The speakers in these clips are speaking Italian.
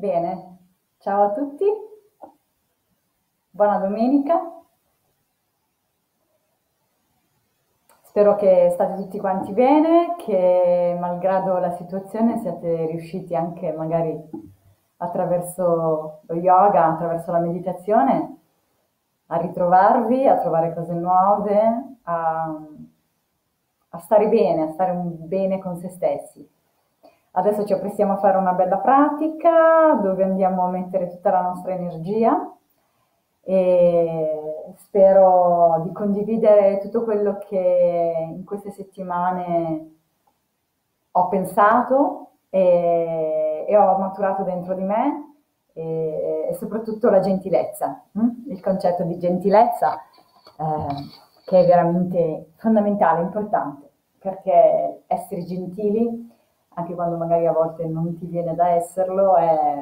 Bene, ciao a tutti, buona domenica. Spero che state tutti quanti bene, che malgrado la situazione siate riusciti anche magari attraverso lo yoga, attraverso la meditazione, a ritrovarvi, a trovare cose nuove, a stare bene, a stare bene con se stessi. Adesso ci apprestiamo a fare una bella pratica dove andiamo a mettere tutta la nostra energia e spero di condividere tutto quello che in queste settimane ho pensato e ho maturato dentro di me e soprattutto la gentilezza, il concetto di gentilezza che è veramente fondamentale, importante, perché essere gentili, anche quando magari a volte non ti viene da esserlo,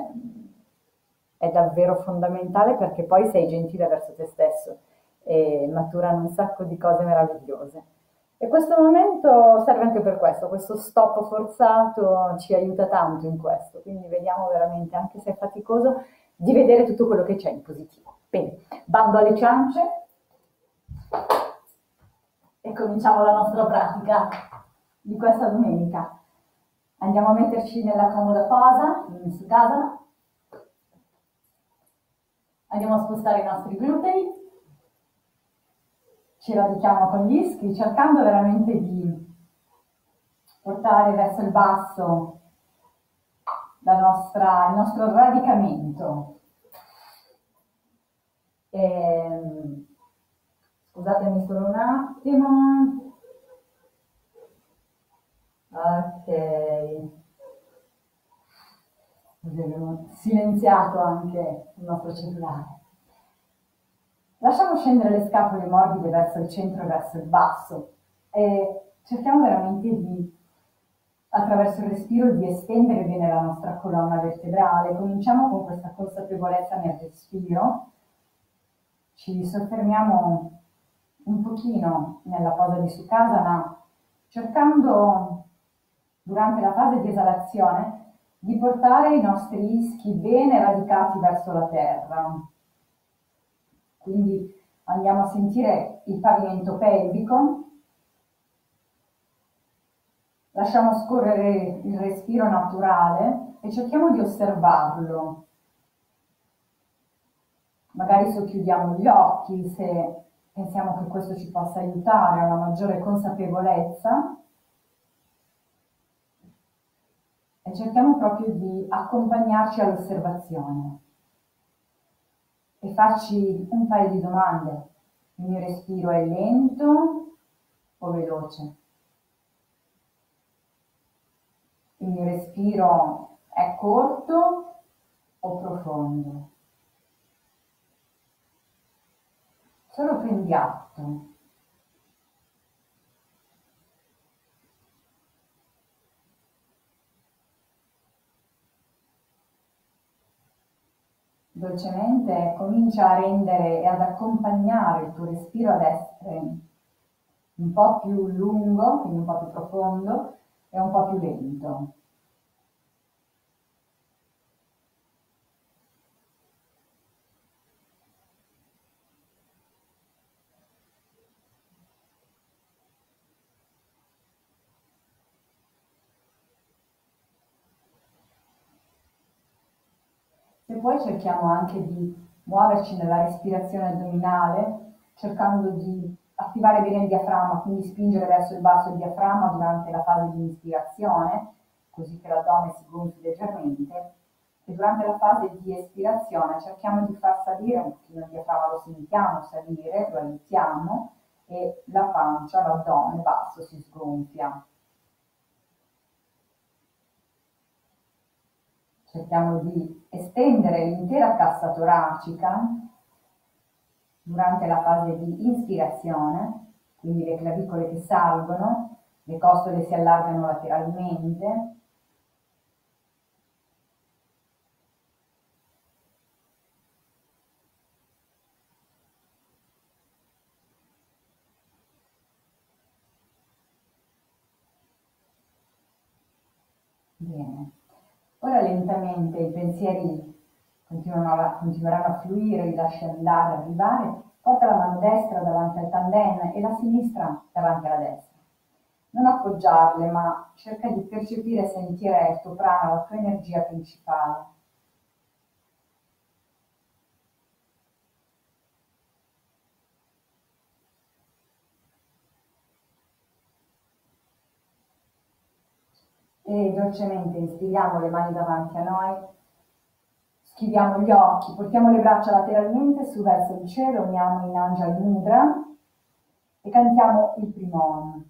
è davvero fondamentale perché poi sei gentile verso te stesso e maturano un sacco di cose meravigliose. E questo momento serve anche per questo stop forzato ci aiuta tanto in questo, quindi vediamo veramente, anche se è faticoso, di vedere tutto quello che c'è in positivo. Bene, bando alle ciance e cominciamo la nostra pratica di questa domenica. Andiamo a metterci nella comoda posa, in Sukhasana. Andiamo a spostare i nostri glutei, ci radichiamo con gli ischi, cercando veramente di portare verso il basso il nostro radicamento. Scusatemi solo un attimo. Ok. Abbiamo silenziato anche il nostro cellulare. Lasciamo scendere le scapole morbide verso il centro e verso il basso e cerchiamo veramente di, attraverso il respiro, di estendere bene la nostra colonna vertebrale. Cominciamo con questa consapevolezza nel respiro. Ci soffermiamo un pochino nella posa di Sukhasana, cercando durante la fase di esalazione di portare i nostri ischi bene radicati verso la terra. Quindi andiamo a sentire il pavimento pelvico, lasciamo scorrere il respiro naturale e cerchiamo di osservarlo. Magari socchiudiamo gli occhi se pensiamo che questo ci possa aiutare a una maggiore consapevolezza e cerchiamo proprio di accompagnarci all'osservazione e farci un paio di domande. Il mio respiro è lento o veloce? Il mio respiro è corto o profondo? Solo prendi atto. Dolcemente comincia a rendere e ad accompagnare il tuo respiro ad essere un po' più lungo, quindi un po' più profondo e un po' più lento. Se poi cerchiamo anche di muoverci nella respirazione addominale, cercando di attivare bene il diaframma, quindi spingere verso il basso il diaframma durante la fase di ispirazione, così che l'addome si gonfi leggermente, e durante la fase di espirazione cerchiamo di far salire un pochino il diaframma, lo sentiamo salire, lo aiutiamo e la pancia, l'addome basso si sgonfia. Cerchiamo di estendere l'intera cassa toracica durante la fase di inspirazione, quindi le clavicole che salgono, le costole si allargano lateralmente. Bene. Ora lentamente, i pensieri continueranno a fluire, li lasci andare, arrivare, porta la mano destra davanti al tanden e la sinistra davanti alla destra. Non appoggiarle, ma cerca di percepire e sentire il tuo prana, la tua energia principale. E dolcemente inspiriamo le mani davanti a noi, chiudiamo gli occhi, portiamo le braccia lateralmente su verso il cielo, uniamo in Anjali Mudra e cantiamo il primo Om.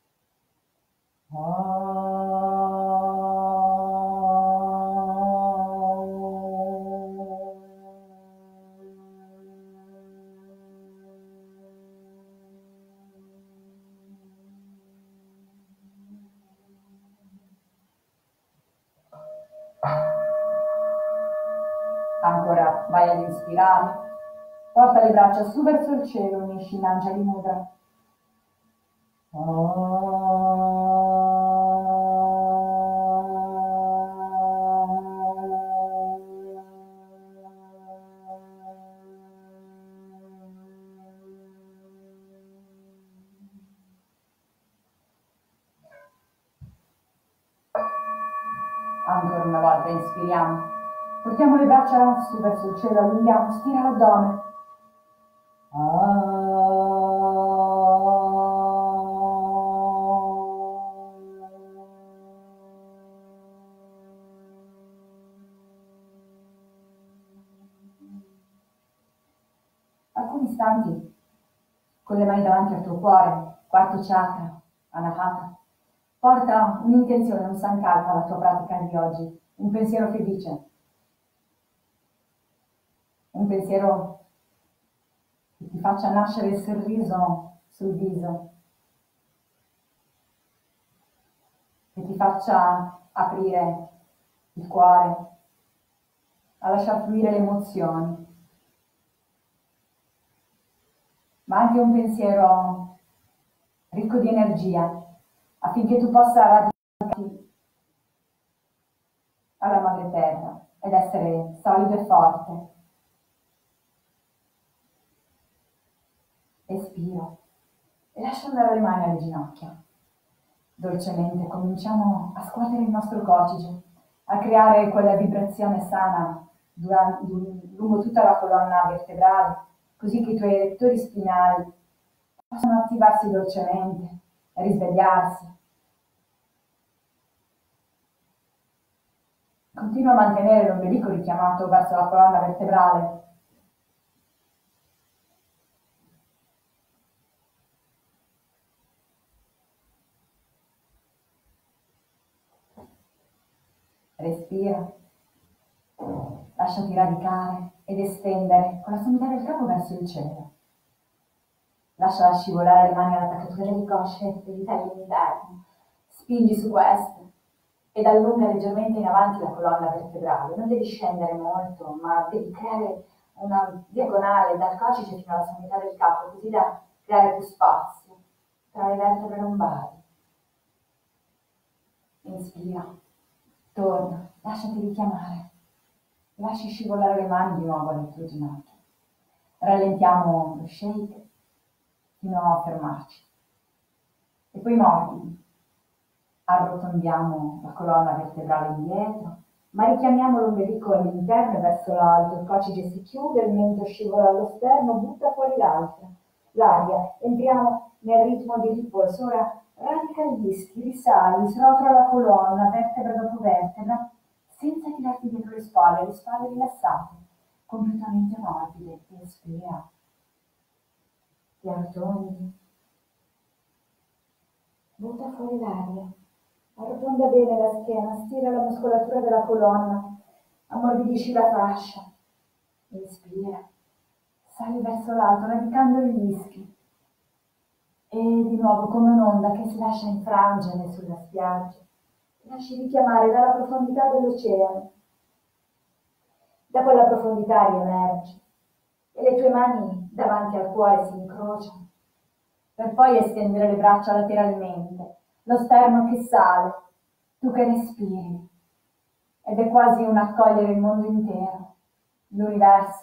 Ancora, vai ad inspirare, porta le braccia su verso il cielo, unisci in Anjali Mudra. Ancora una volta inspiriamo, portiamo le braccia su verso il cielo, allunghiamo, stira l'addome. Alcuni istanti con le mani davanti al tuo cuore, quarto chakra, Anahata. Porta un'intenzione, un sankalpa alla tua pratica di oggi, un pensiero felice, un pensiero che ti faccia nascere il sorriso sul viso, che ti faccia aprire il cuore, a lasciar fluire le emozioni, ma anche un pensiero ricco di energia, affinché tu possa radicarti alla madre terra ed essere solido e forte. Espiro e lascio andare le mani alle ginocchia. Dolcemente cominciamo a scuotere il nostro cocige, a creare quella vibrazione sana lungo tutta la colonna vertebrale, così che i tuoi rettori spinali possano attivarsi dolcemente e risvegliarsi. Continua a mantenere l'ombelico richiamato verso la colonna vertebrale. Respira, lasciati radicare ed estendere con la sommità del capo verso il cielo. Lascia scivolare le mani all'attaccatura delle cosce degli taglli interni. Spingi su queste ed allunga leggermente in avanti la colonna vertebrale. Non devi scendere molto, ma devi creare una diagonale dal coccyge fino alla sommità del capo, così da creare più spazio tra le vertebre lombari. Inspira, torna, lasciati richiamare. Lasci scivolare le mani di nuovo alle tue ginocchia. Rallentiamo lo shake fino a fermarci. E poi morbidi. Arrotondiamo la colonna vertebrale indietro, ma richiamiamo l'ombelico all'interno e verso l'alto. Il coccyge si chiude, il mento scivola allo sterno, butta fuori l'aria. Entriamo nel ritmo di riposo. Ora radica gli ischi, risali, srotola la colonna, vertebra dopo vertebra, senza tirarti dietro le spalle rilassate, completamente morbide. Respira, ti arrotondi, butta fuori l'aria, arrotonda bene la schiena, stira la muscolatura della colonna, ammorbidisci la fascia, inspira, sali verso l'alto radicando gli ischi e di nuovo come un'onda che si lascia infrangere sulla spiaggia, ti lasci richiamare dalla profondità dell'oceano. Da quella profondità riemergi e le tue mani davanti al cuore si incrociano, per poi estendere le braccia lateralmente, lo sterno che sale, tu che respiri. ed è quasi un accogliere il mondo intero, l'universo.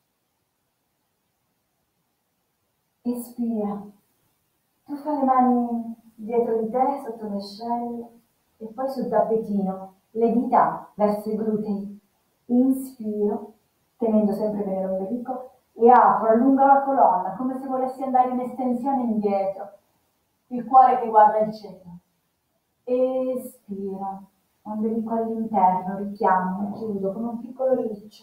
Espira. Tu fai le mani dietro di te, sotto le ascelle, e poi sul tappetino, le dita verso i glutei. Inspiro, tenendo sempre bene l'ombelico, e apro, allungo la colonna, come se volessi andare in estensione indietro, il cuore che guarda il cielo. Espiro, ombelico all'interno, richiamo, chiudo come un piccolo riccio.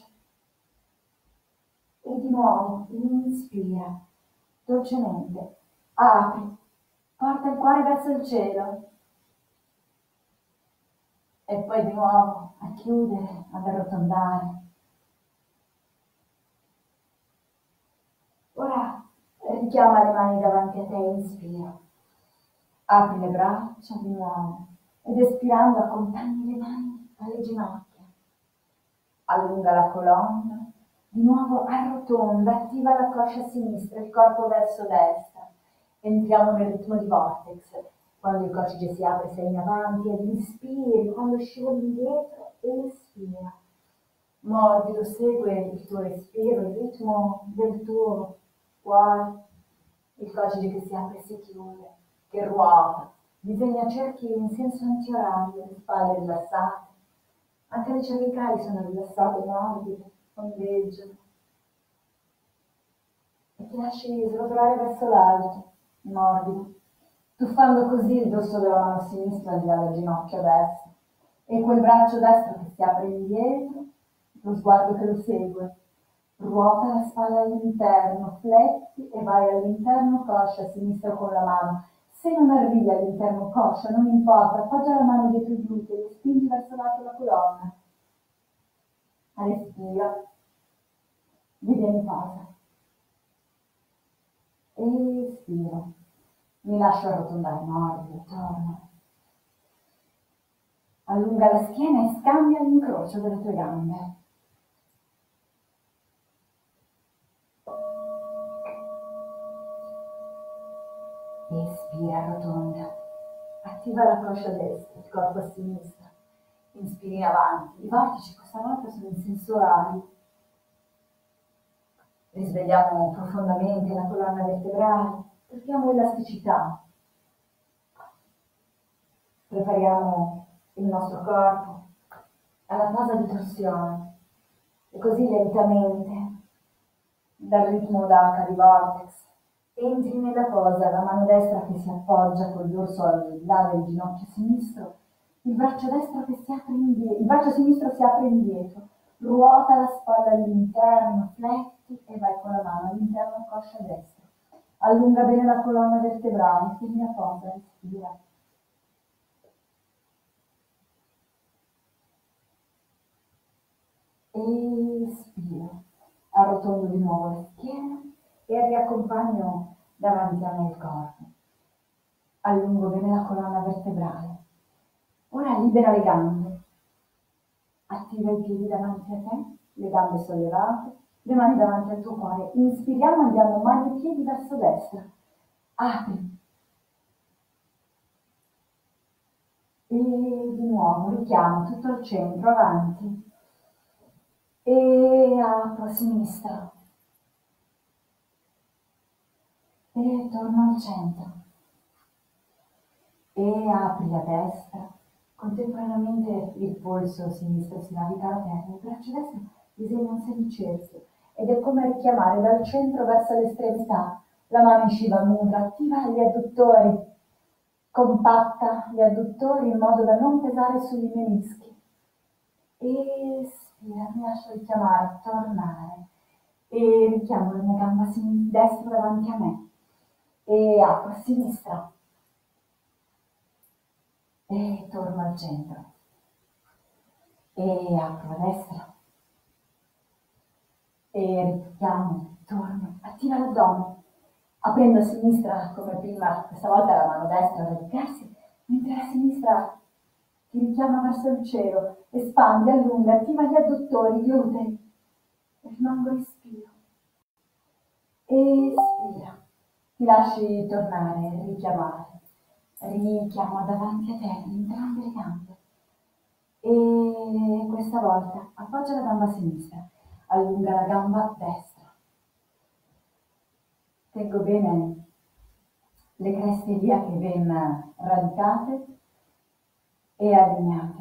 E di nuovo, inspira, dolcemente, apri, porta il cuore verso il cielo. E poi di nuovo a chiudere, ad arrotondare. Ora richiama le mani davanti a te, inspira. Apri le braccia di nuovo ed espirando accompagni le mani alle ginocchia. Allunga la colonna, di nuovo arrotonda, attiva la coscia sinistra, il corpo verso destra. Entriamo nel ritmo di vortex. Quando il coccige si apre sei in avanti ed inspiri, quando scivoli indietro espira. Morbido, segue il tuo respiro, il ritmo del tuo cuore, il coccige che si apre e si chiude, che ruota, disegna cerchi in senso antiorario, le spalle rilassate, anche le cervicali sono rilassate, morbide, ondeggiano, e ti lasci srotolare verso l'alto, morbido, tuffando così il dorso della mano sinistra al di là del ginocchio destro, e quel braccio destro che si apre indietro, lo sguardo che lo segue. Ruota la spalla all'interno, fletti e vai all'interno coscia, sinistra con la mano. Se non arrivi all'interno coscia, non importa, appoggia la mano dietro i glutei e spingi verso l'alto la colonna. Respira, divieni pausa. Espiro, mi lascio arrotondare, morbido, torno. Allunga la schiena e scambia l'incrocio delle tue gambe. Espira, arrotonda. Attiva la coscia destra, il corpo a sinistra. Inspiri in avanti. I vortici questa volta sono insensuali. Risvegliamo profondamente la colonna vertebrale. Portiamo elasticità. Prepariamo il nostro corpo alla posa di torsione. E così lentamente, dal ritmo d'H di vortex, entri nella posa, la mano destra che si appoggia col dorso al là del ginocchio sinistro, il braccio destro che si apre indietro, il braccio sinistro si apre indietro, ruota la spalla all'interno, fletti e vai con la mano all'interno coscia destra. Allunga bene la colonna vertebrale, tieni la posa, respira. Espiro, arrotondo di nuovo la schiena e riaccompagno davanti a me il corpo. Allungo bene la colonna vertebrale. Ora libera le gambe. Attiva i piedi davanti a te, le gambe sollevate, le mani davanti al tuo cuore. Inspiriamo, andiamo mani e piedi verso destra. Apri. E di nuovo richiamo tutto al centro, avanti. E apro a sinistra. E torno al centro. E apri a destra. Contemporaneamente il polso sinistro si naviga alla terra, il braccio destro disegna un semicerchio ed è come richiamare dal centro verso l'estremità. La mano in Shiva Mudra, attiva gli adduttori, compatta gli adduttori in modo da non pesare sui menischi. Espira, mi lascio richiamare, tornare. E richiamo la mia gamba destra davanti a me. E apro a sinistra. E torno al centro. E apro a destra. E richiamo, torno, attiva l'addome. Aprendo a sinistra come prima, questa volta la mano destra a radicarsi, mentre la sinistra ti richiama verso il cielo, espande, allunga, attiva gli adduttori, gli glutei. Rimango respiro. Espira. Ti lasci tornare, richiamare. Richiamo davanti a te entrambe le gambe. E stessa volta appoggia la gamba sinistra, allunga la gamba destra. Tengo bene le creste iliache ben radicate e allineate.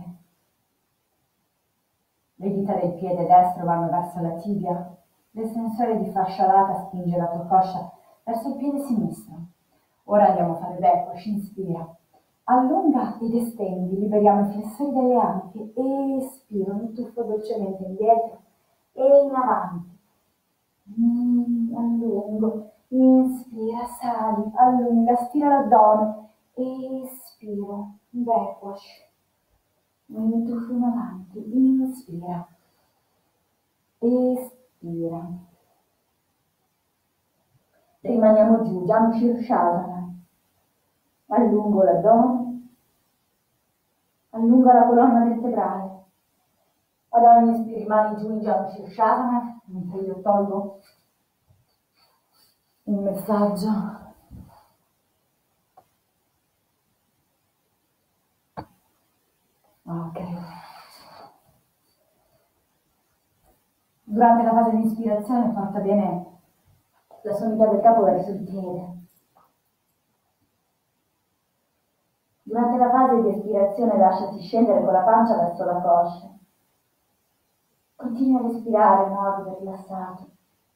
Le dita del piede destro vanno verso la tibia, l'estensore di fascia lata spinge la tua coscia verso il piede sinistro. Ora andiamo a fare backwash, inspira. Allunga ed estendi, liberiamo i flessori delle anche, espiro, mi tuffo dolcemente indietro e in avanti. Allungo, inspira, sali, allunga, stira l'addome, espiro, backwash. Mi tuffo in avanti, inspira, espira. Rimaniamo giù, Jam Shirshavana. Allungo l'addome, allunga la colonna vertebrale. Ad ogni ispiro rimani giù in Jam Shirshavana, mentre io tolgo un messaggio. Ok. Durante la fase di ispirazione porta bene la sommità del capo verso il piede. Durante la fase di espirazione lasciati scendere con la pancia verso la coscia. Continui a respirare morbido e rilassato.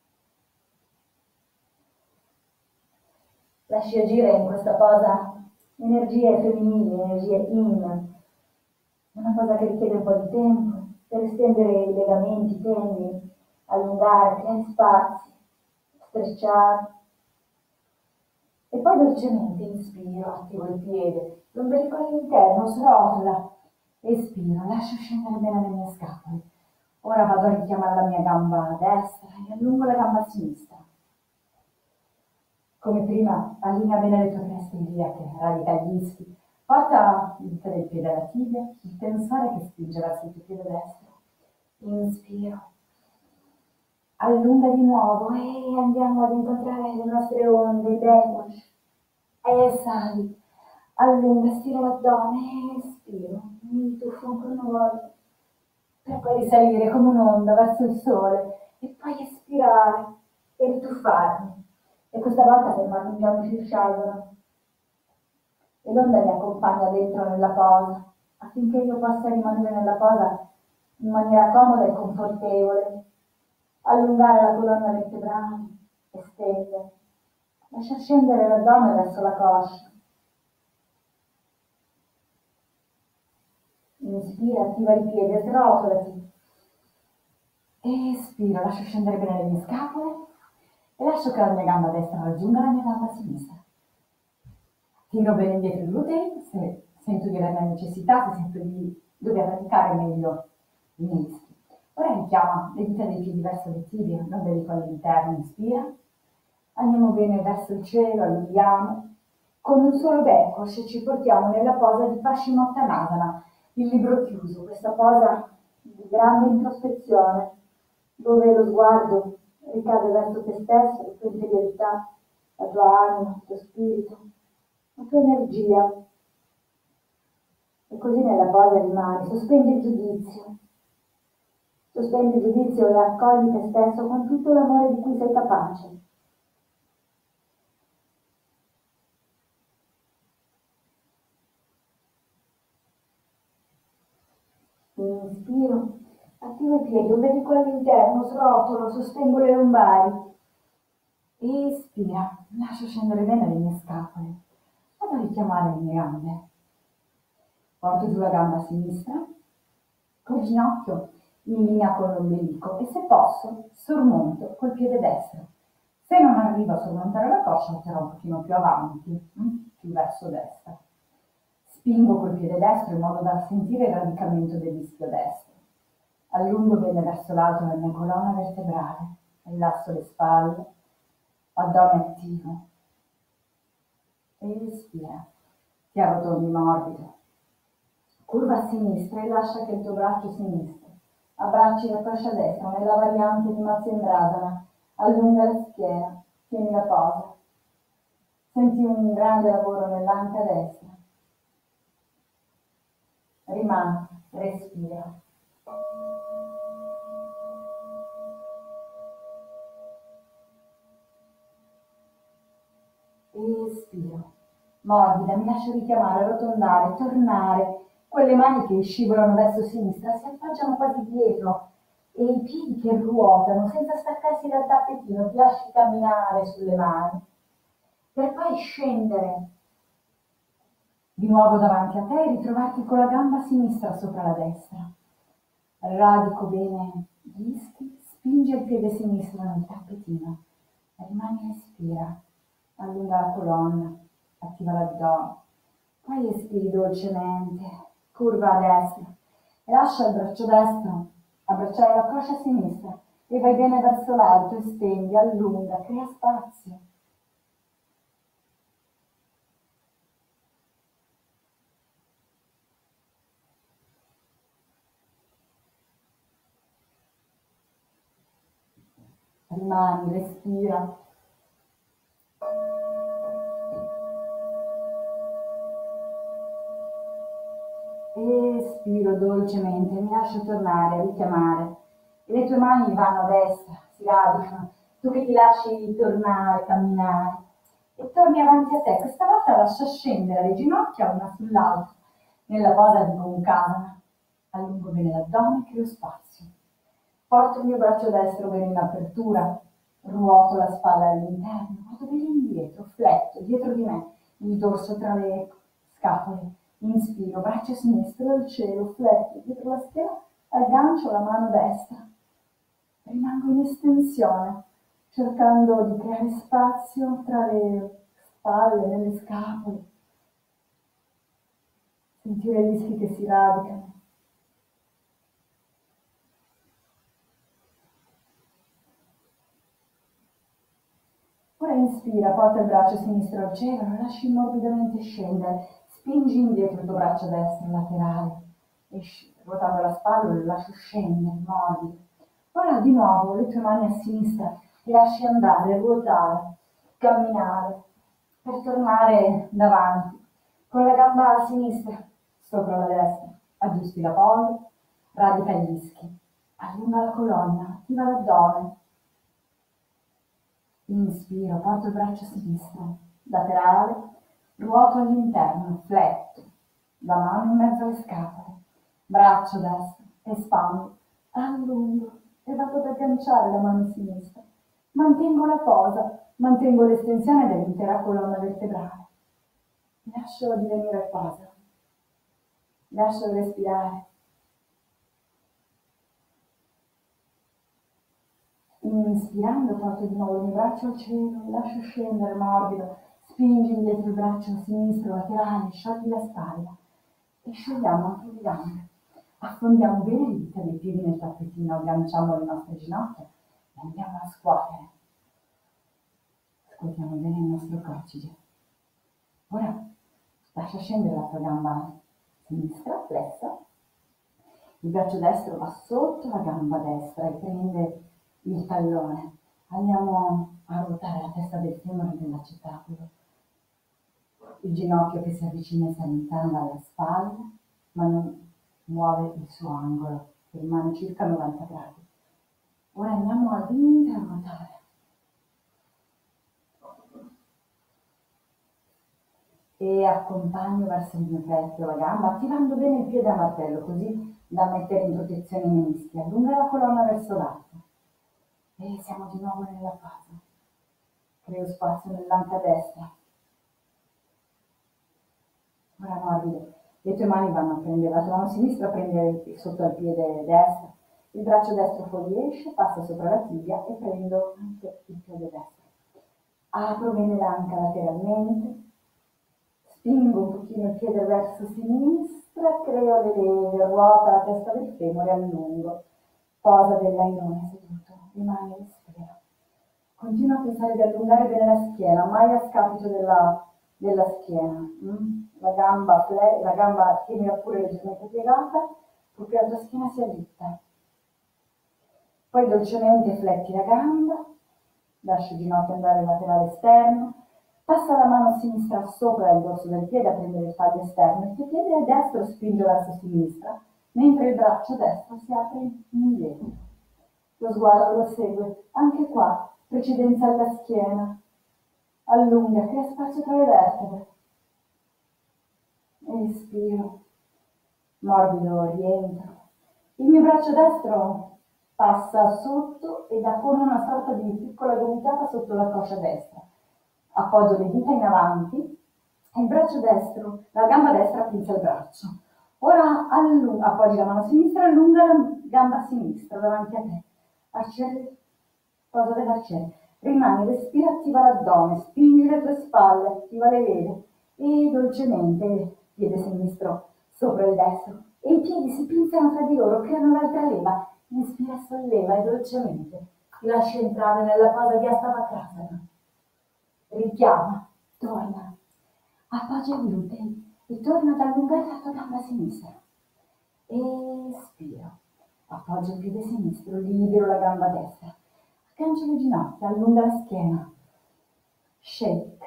Lasci agire in questa posa energie femminili, energie yin. Una cosa che richiede un po' di tempo per estendere i legamenti, i tendini, allungare, creare spazi, strecciare. E poi dolcemente inspiro, attivo il piede, l'ombelicolo interno srotola, espiro, lascio scendere bene le mie scapole. Ora vado a richiamare la mia gamba destra e allungo la gamba sinistra. Come prima, allinea bene le tue creste iliache, radica gli ischi, porta il dito del piede alla tibia, il tensore che spinge verso il tuo piede destro. Inspiro. Allunga di nuovo e andiamo ad incontrare le nostre onde, i backwash. Sali, allunga, stira l'addome, espiro, mi tuffo ancora una volta, per poi risalire come un'onda verso il sole e poi espirare e rituffarmi. E questa volta fermarmi in Jam Shirshavana. E l'onda mi accompagna dentro nella posa, affinché io possa rimanere nella posa in maniera comoda e confortevole. Allungare la colonna vertebrale, estendere, lascia scendere l'addome verso la coscia. Inspira, attiva i piedi, srotolati. Espira, lascio scendere bene le mie scapole e lascio che la mia gamba destra raggiunga la mia gamba sinistra. Tiro bene indietro i glutei, se sento di avere la necessità, se sento di dover praticare meglio i miei. Ora richiama le dita dei piedi verso le tibie, l'ombelico all'interno, inspira. Andiamo bene verso il cielo, allunghiamo. Con un solo backwash ci portiamo nella posa di Paschimottanasana, il libro chiuso, questa posa di grande introspezione, dove lo sguardo ricade verso te stesso, la tua interiorità, la tua anima, il tuo spirito, la tua energia. E così nella posa rimani, sospendi il giudizio. Sospendi il giudizio e accogli te stesso con tutto l'amore di cui sei capace. Inspiro, attivo i piedi, ombelico all'interno, srotolo, sostengo le lombari. Espira, lascio scendere bene le mie scapole. Vado a richiamare le mie gambe. Porto giù la gamba sinistra, col ginocchio in linea con l'ombelico e se posso sormonto col piede destro. Se non arrivo a sormontare la coscia, metterò un pochino più avanti, più verso destra. Spingo col piede destro in modo da sentire il radicamento dell'ischio destro. Allungo bene verso l'alto la mia colonna vertebrale, rilasso le spalle, addome attivo. E respira, ti arrotondi morbido. Curva a sinistra e lascia che il tuo braccio sinistro abbracci la fascia destra nella variante di Matsyendrasana, allunga la schiena, tieni la posa. Senti un grande lavoro nell'anca destra. Rimani, respira. respiro. Morbida, mi lascio richiamare, arrotondare, tornare. Quelle mani che scivolano verso sinistra si appoggiano quasi dietro e i piedi che ruotano senza staccarsi dal tappetino, ti lasci camminare sulle mani per poi scendere di nuovo davanti a te e ritrovarti con la gamba sinistra sopra la destra. Radico bene gli ischi, spinge il piede sinistro nel tappetino, rimani e respira, allunga la colonna, attiva l'addome, poi espiri dolcemente, curva a destra e lascia il braccio destro abbracciare la coscia sinistra e vai bene verso l'alto, estendi, allunga, crea spazio. Rimani, respira. Espiro dolcemente, mi lascio tornare, richiamare. E le tue mani vanno a destra, si radicano. Tu che ti lasci tornare, camminare. E torni avanti a te. Questa volta lascia scendere le ginocchia una sull'altra, nella posa di Gomukhana. Allungo bene l'addome, creo spazio. Porto il mio braccio destro bene in apertura, ruoto la spalla all'interno, vado bene indietro, fletto dietro di me, il dorso tra le scapole. Inspiro, braccio sinistro al cielo, fletto dietro la schiena, aggancio la mano destra. Rimango in estensione, cercando di creare spazio tra le spalle, nelle scapole. Sentire gli ischi che si radicano. Ora inspira, porta il braccio sinistro al cielo, lo lasci morbidamente scendere, spingi indietro il tuo braccio destro laterale, esci, ruotando la spalla, lo lascio scendere, morbido. Ora di nuovo le tue mani a sinistra, li lasci andare, ruotare, camminare, per tornare davanti. Con la gamba a sinistra, sopra la destra, aggiusti la posa, radica gli ischi, allunga la colonna, attiva l'addome. Inspiro, porto il braccio sinistro, laterale, ruoto all'interno, fletto, la mano in mezzo alle scapole, braccio destro, espando, allungo e vado ad agganciare la mano sinistra. Mantengo la posa, mantengo l'estensione dell'intera colonna vertebrale. Lascio divenire posa, lascio respirare. Inspirando porto di nuovo il mio braccio al cielo, lascio scendere morbido, spingi indietro il braccio sinistro laterale, sciogli la spalla e sciogliamo anche le gambe. Affondiamo bene le dita dei piedi nel tappetino, agganciamo le nostre ginocchia e andiamo a scuotere. Scuotiamo bene il nostro coccige. Ora lascia scendere la tua gamba sinistra, flessa, il braccio destro va sotto la gamba destra e prende il tallone. Andiamo a ruotare la testa del femore dell'accettabile, il ginocchio che si avvicina e si allontana dalla spalla, ma non muove il suo angolo, che rimane circa 90 gradi. Ora andiamo ad interruotare. E accompagno verso il mio petto la gamba, attivando bene il piede a martello, così da mettere in protezione i menischi. Allunga la colonna verso l'alto. E siamo di nuovo nella fase. Creo spazio nell'anca destra. Ora morbido. Le tue mani vanno a prendere, la tua mano sinistra prende sotto il piede destro, il braccio destro fuoriesce, passa sopra la tibia e prendo anche il piede destro. Apro bene l'anca lateralmente, spingo un pochino il piede verso sinistra, creo le leve, ruota la testa del femore, allungo, posa dell'airone seduto, rimane e respira. Continua a pensare di allungare bene la schiena, mai a scapito della schiena. La gamba tienila pure leggermente piegata, purché la tua schiena sia dritta. Poi dolcemente fletti la gamba, lascia il ginocchio andare al laterale esterno, passa la mano sinistra sopra il dorso del piede a prendere il taglio esterno, il tuo piede destro spinge verso sinistra, mentre il braccio destro si apre indietro. Lo sguardo lo segue, anche qua, precedenza alla schiena. allunga, crea spazio tra le vertebre. Espiro, morbido, rientro. Il mio braccio destro passa sotto e dà come una sorta di piccola gomitata sotto la coscia destra. Appoggio le dita in avanti e il braccio destro, la gamba destra pinza il braccio. Ora appoggi la mano sinistra, allunga la gamba sinistra davanti a te. Arciere, posa dell'arciere. Rimani, respira, attiva l'addome, spingi le tue spalle, attiva le vene e dolcemente piede sinistro sopra il destro e i piedi si pinzano tra di loro, creano un'altra leva. Inspira, solleva e dolcemente ti lascia entrare nella posa di Astavakrasana. Richiama, torna, appoggia i glutei e torna ad allungare la tua gamba sinistra. Espiro, appoggia il piede sinistro, libero la gamba destra, aggancia le ginocchia, allunga la schiena, shake.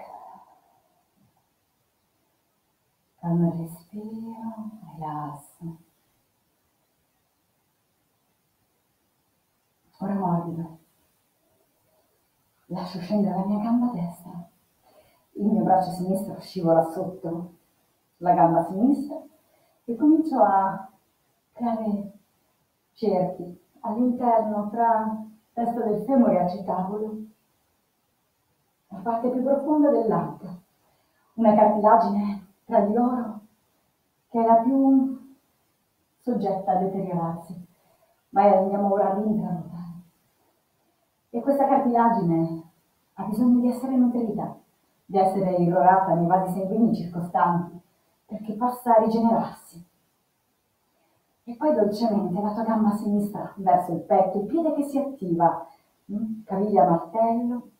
Calma il respiro, rilasso. Ora morbido. Lascio scendere la mia gamba destra. Il mio braccio sinistro scivola sotto la gamba sinistra e comincio a creare cerchi all'interno tra testa del femore e acetabolo, la parte più profonda dell'arco, una cartilagine tra di loro che è la più soggetta a deteriorarsi, ma andiamo ora ad intranuotare. E questa cartilagine ha bisogno di essere nutrita, di essere irrorata nei vasi sanguigni circostanti perché possa rigenerarsi. E poi dolcemente la tua gamba sinistra verso il petto, il piede che si attiva, caviglia a martello,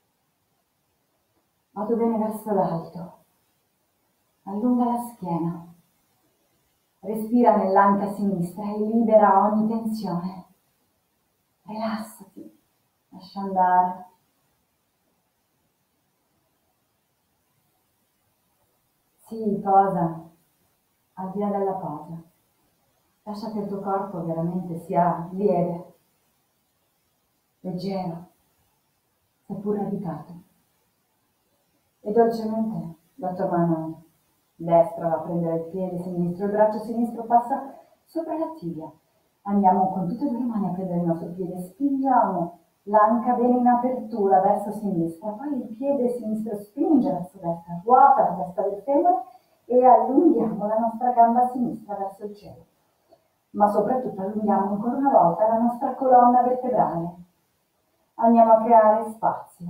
vado bene verso l'alto, allunga la schiena, respira nell'anca sinistra e libera ogni tensione, rilassati, lascia andare. Sì, posa, al di là della posa. Lascia che il tuo corpo veramente sia lieve, leggero, seppur radicato. E dolcemente la tua mano destra va a prendere il piede sinistro, il braccio sinistro passa sopra la tibia. Andiamo con tutte e due le mani a prendere il nostro piede, spingiamo l'anca bene in apertura verso sinistra, poi il piede sinistro spinge verso destra, ruota la testa del femore e allunghiamo la nostra gamba sinistra verso il cielo. Ma soprattutto allunghiamo ancora una volta la nostra colonna vertebrale. Andiamo a creare spazio.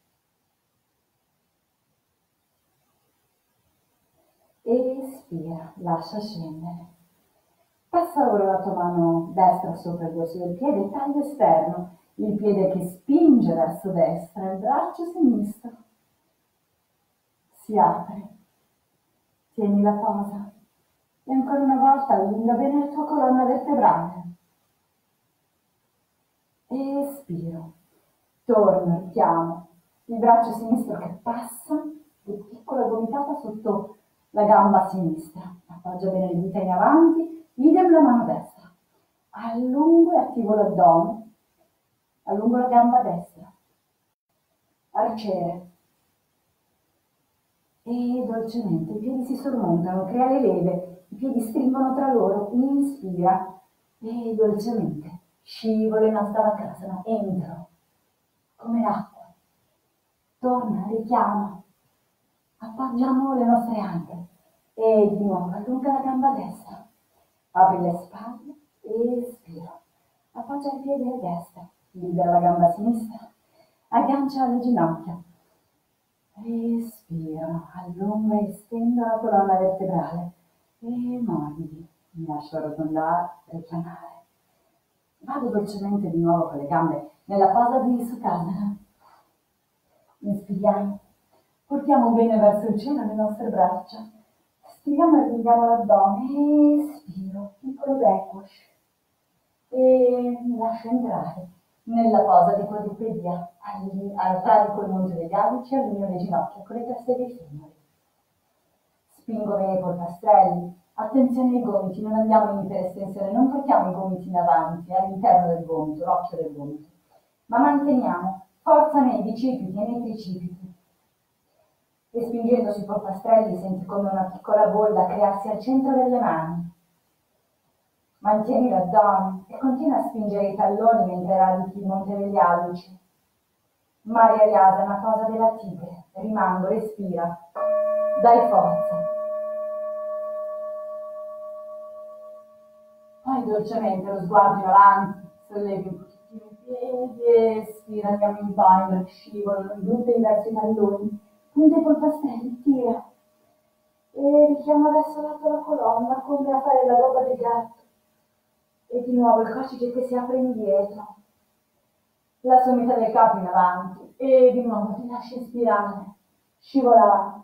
Espira, lascia scendere. Passa ora la tua mano destra sopra il dorso del piede, taglio esterno, il piede che spinge verso destra, il braccio sinistro si apre. Tieni la posa e ancora una volta allunga bene la tua colonna vertebrale. Espiro, torno, richiamo il braccio sinistro che passa, una piccola gomitata sotto la gamba sinistra, appoggia bene le dita in avanti, idem la mano destra, allungo e attivo l'addome, allungo la gamba destra, arciere, e dolcemente i piedi si sormontano, crea le leve, i piedi stringono tra loro, inspira e dolcemente scivola in Astavakrasana, entro come l'acqua, torna, richiama, appoggiamo le nostre anche e di nuovo allunga la gamba destra, apri le spalle e espiro, appoggia il piede a destra, libera la gamba sinistra, aggancia le ginocchia, respiro, allunga e stendo la colonna vertebrale e morbidi, mi lascio arrotondare, richiamare. Vado dolcemente di nuovo con le gambe nella posa di Sukhasana. Inspiriamo, portiamo bene verso il cielo le nostre braccia, stiriamo e allunghiamo l'addome, espiro, piccolo backwash e mi lascio entrare nella posa di quadrupedia, alzare col monte degli alici, allineo le ginocchia con le teste dei femori. Spingo bene i polpastrelli, attenzione ai gomiti, non andiamo in iperestensione, non portiamo i gomiti in avanti, all'interno del gomito, l'occhio del gomito, ma manteniamo forza nei bicipiti e nei tricipiti. e spingendo sui polpastrelli senti come una piccola bolla crearsi al centro delle mani. Mantieni l'addome e continua a spingere i talloni mentre radichi il monte degli alluci. Maria Yasana, posa della tigre, rimango, respira, dai forza. Poi dolcemente lo sguardo in avanti, sollevi un pochettino i piedi, espira, andiamo in bind, scivolano, glutei verso i talloni, punta i polpastrelli, tira. E richiama verso l'alto la colonna come a fare la roba del gatto. E di nuovo il coccyge che si apre indietro. La sommità del capo in avanti e di nuovo ti lasci ispirare, scivolare.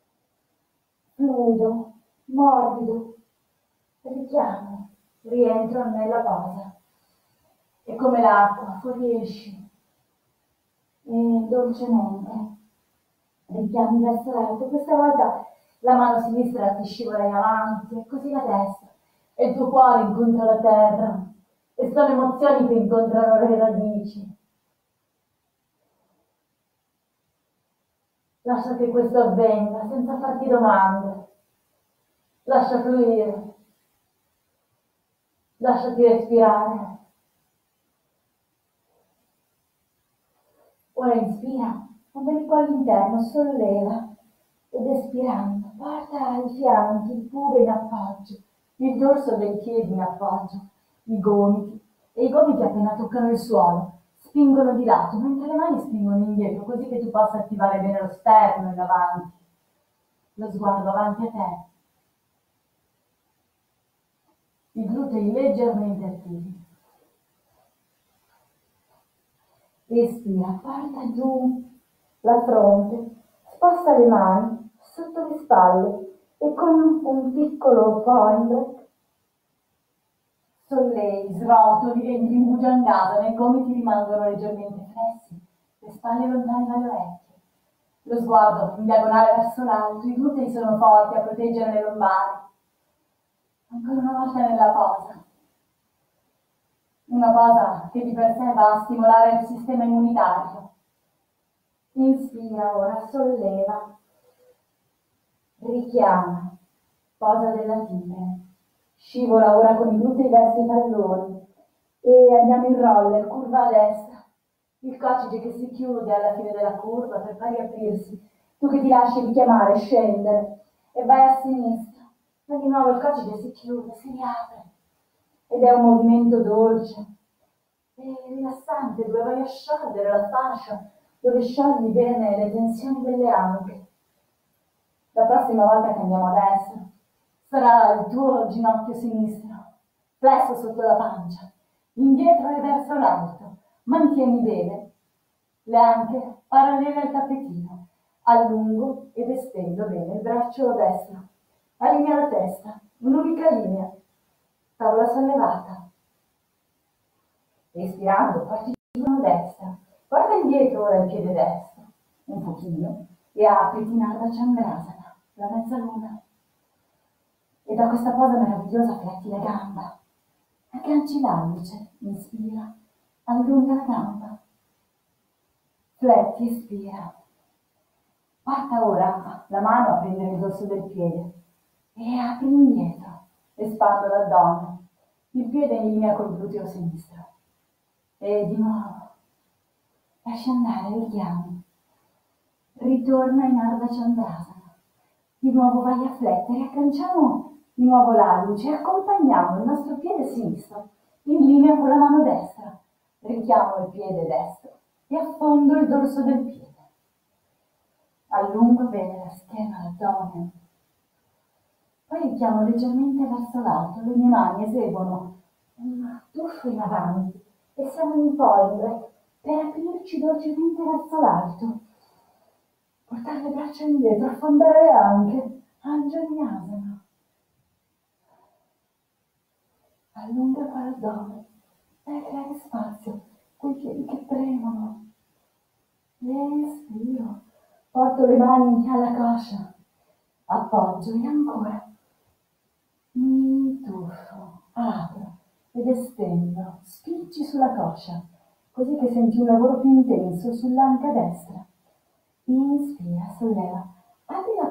Fluido, morbido, richiamo, rientro nella posa. E come l'acqua fuoriesci e dolcemente richiami verso l'alto. Questa volta la mano sinistra ti scivola in avanti e così la destra. E il tuo cuore incontra la terra e sono emozioni che incontrano le radici. Lascia che questo avvenga senza farti domande. Lascia fluire. Lasciati respirare. Ora inspira, ombelico all'interno, solleva ed espirando porta i fianchi, il pube in appoggio, il dorso dei piedi in appoggio, i gomiti e i gomiti appena toccano il suolo spingono di lato, mentre le mani spingono indietro, così che tu possa attivare bene lo sterno in avanti, lo sguardo avanti a te, i glutei leggermente attivi. Respira, porta giù la fronte, sposta le mani sotto le spalle e con un piccolo point breath sollevi, srotoli, entri in Bhujangasana, i gomiti rimangono leggermente flessi, le spalle lontane dalle orecchie, lo sguardo in diagonale verso l'alto, i glutei sono forti a proteggere le lombari. Ancora una volta nella posa. Una posa che di per sé va a stimolare il sistema immunitario. Inspira ora, solleva, richiama, posa della tigre. Scivola ora con i glutei verso i talloni e andiamo in roller, curva a destra. Il coccige che si chiude alla fine della curva per poi riaprirsi. Tu che ti lasci richiamare, scendere e vai a sinistra. Ma di nuovo il coccige si chiude, si riapre. Ed è un movimento dolce e rilassante dove vai a sciogliere la fascia, dove sciogli bene le tensioni delle anche. La prossima volta che andiamo a destra sarà il tuo ginocchio sinistro, flesso sotto la pancia, indietro e verso l'alto. Mantieni bene le anche parallele al tappetino, allungo ed estendo bene il braccio destro. Allinea la testa, un'unica linea, tavola sollevata. Respirando, porti la mano destra, porta indietro ora il piede destro, un pochino, e apriti in Ardha Chandrasana, la mezzaluna. E da questa posa meravigliosa fletti la gamba, agganci l'alluce, inspira, allunga la gamba, fletti, espira. Porta ora la mano a prendere il dorso del piede e apri indietro, espando l'addome, il piede in linea col gluteo sinistro. E di nuovo, lascia andare, richiami. Ritorna in Ardha Chandrasana. Di nuovo vai a flettere, agganciamo di nuovo l'alluce e accompagniamo il nostro piede sinistro in linea con la mano destra. Richiamo il piede destro e affondo il dorso del piede. Allungo bene la schiena, l'addome. Poi richiamo leggermente verso l'alto, le mie mani eseguono un tuffo in avanti e siamo in point breath per aprirci dolcemente verso l'alto. Portare le braccia indietro, affondare anche, Anjali-asana. Allunga qua l'addome per creare spazio, quei piedi che premono. Respiro, porto le mani alla coscia, appoggio e ancora. Mi tuffo, apro ed estendo, spingi sulla coscia, così che senti un lavoro più intenso sull'anca destra. Inspira, solleva,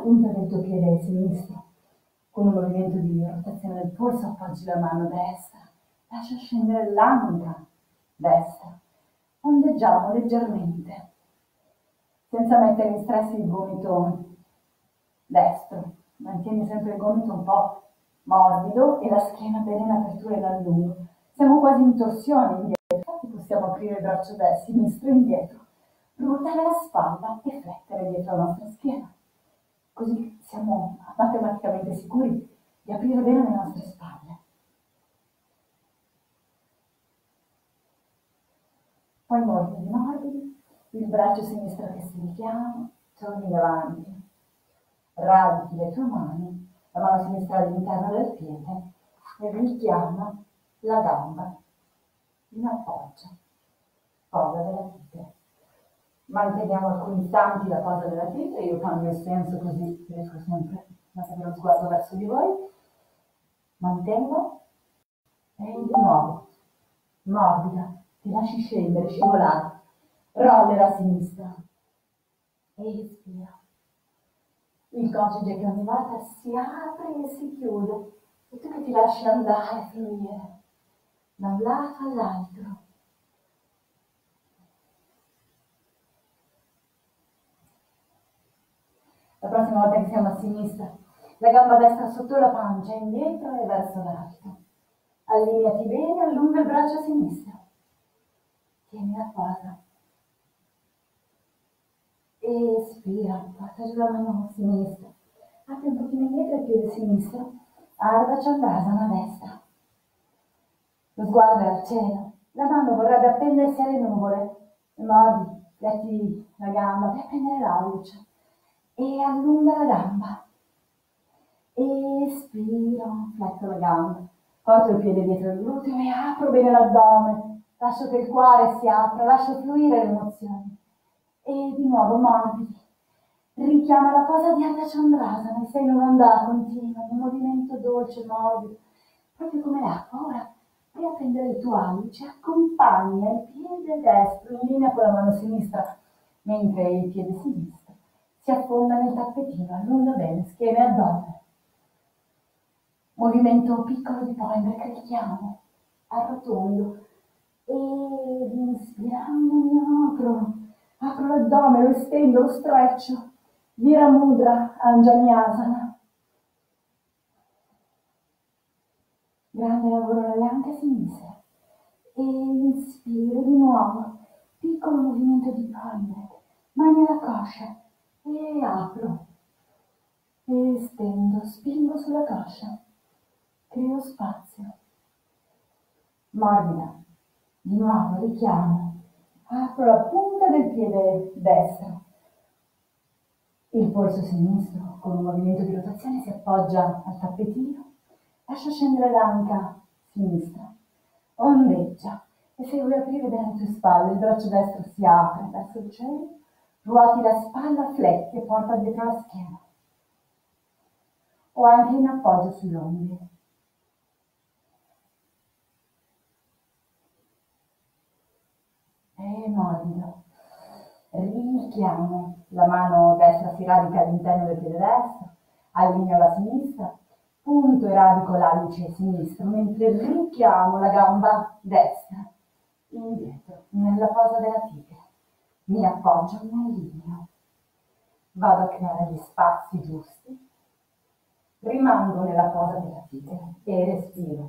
punta del tuo piede sinistro. Con un movimento di rotazione del polso appoggi la mano destra, lascia scendere l'anca destra. Ondeggiamo leggermente, senza mettere in stress il gomito destro. Mantieni sempre il gomito un po' morbido e la schiena bene in apertura e in allungo. Siamo quasi in torsione indietro, infatti possiamo aprire il braccio sinistro indietro, ruotare la spalla e flettere dietro la nostra schiena. Così siamo matematicamente sicuri di aprire bene le nostre spalle. Poi morbidi, morbidi, il braccio sinistro che si richiama, torni davanti, radichi le tue mani, la mano sinistra all'interno del piede e richiama la gamba in appoggio, posa della tigre. Manteniamo alcuni istanti la posa della tigre, io cambio il senso così riesco sempre a avere lo sguardo verso di voi. Mantengo e di nuovo, morbida, ti lasci scendere, scivolare, roller a sinistra e espira. Il coccyge che ogni volta si apre e si chiude e tu che ti lasci andare, fluire da un lato all'altro. La prossima volta che siamo a sinistra, la gamba destra sotto la pancia, indietro e verso l'alto. Allineati bene, allunga il braccio sinistro. Tieni la posa. Espira, porta giù la mano sinistra. Apri un pochino indietro il piede sinistro. Ardha Chandrasana a destra. Lo sguardo è al cielo. La mano vorrebbe appendersi alle nuvole. Mordi, fletti la gamba per prendere la luce. E allunga la gamba. Espiro, fletto la gamba. Porto il piede dietro il gluteo e apro bene l'addome. Lascio che il cuore si apra, lascio fluire le emozioni. E di nuovo morbidi. Richiama la posa di Ardha Chandrasana e sei in un'onda continua, in un movimento dolce, morbido, proprio come l'acqua. Ora vai a prendere il tuo alice, accompagna il piede destro in linea con la mano sinistra, mentre il piede sinistro si affonda nel tappetino, allunga bene schiena e addome. Movimento piccolo di Poindra che richiamo, arrotondo e inspirando mi apro l'addome, lo estendo, lo streccio, Vira Mudra, Anjanyasana. Grande lavoro nelle anche sinistre. E inspiro di nuovo, piccolo movimento di Poindra, mani alla coscia e apro, e estendo, spingo sulla coscia, creo spazio. Morbida, di nuovo richiamo, apro la punta del piede destro. Il polso sinistro, con un movimento di rotazione, si appoggia al tappetino, lascia scendere l'anca sinistra, ondeggia e se vuoi aprire bene le tue spalle, il braccio destro si apre verso il cielo, ruoti la spalla, fletti e porta dietro la schiena, o anche in appoggio sugli ombri. E morbido. Richiamo, la mano destra si radica all'interno del piede destro, allineo la sinistra, punto e radico l'alice sinistro, mentre richiamo la gamba destra indietro, nella posa della tigre. Mi appoggio, mi allineo, vado a creare gli spazi giusti, rimango nella posa della tigre e respiro.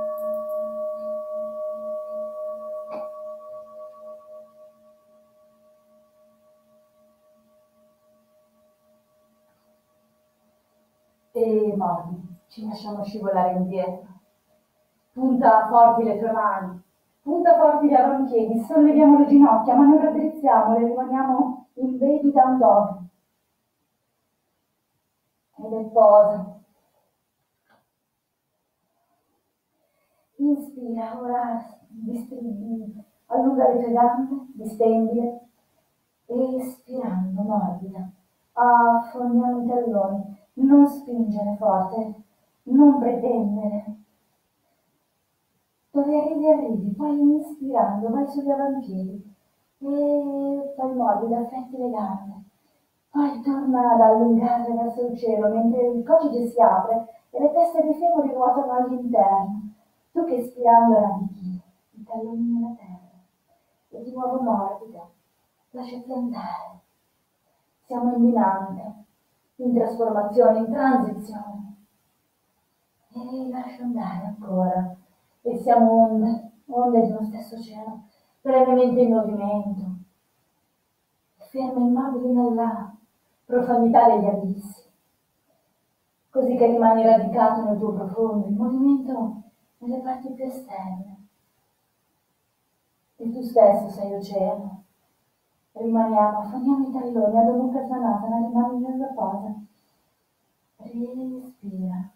E morbidi, ci lasciamo scivolare indietro. Punta forti le tue mani, punta forti gli avampiedi, solleviamo le ginocchia, ma non raddrizziamole, rimaniamo in baby down dog. Ed è posa. Inspira, ora allunga le tue gambe, distendile, espirando, morbida. Affondiamo i talloni, non spingere forte, non pretendere. Dove arrivi, arrivi, poi inspirando, vai sugli avampiedi e poi morbida, fletti le gambe. Poi torna ad allungare verso il cielo mentre il codice si apre e le teste dei femori ruotano all'interno. Tu che spirando radichi i talloni nella terra e di nuovo morbida, lasciati andare. Siamo in dinamica, in trasformazione, in transizione. E lascio andare ancora. E siamo onde, onde di uno stesso cielo, perennemente in movimento, ferme immobili nella profondità degli abissi, così che rimani radicato nel tuo profondo, in movimento nelle parti più esterne. E tu stesso sei oceano. Rimaniamo, affondiamo i talloni, ad Adho Svanasana, rimani nella posa. Respira.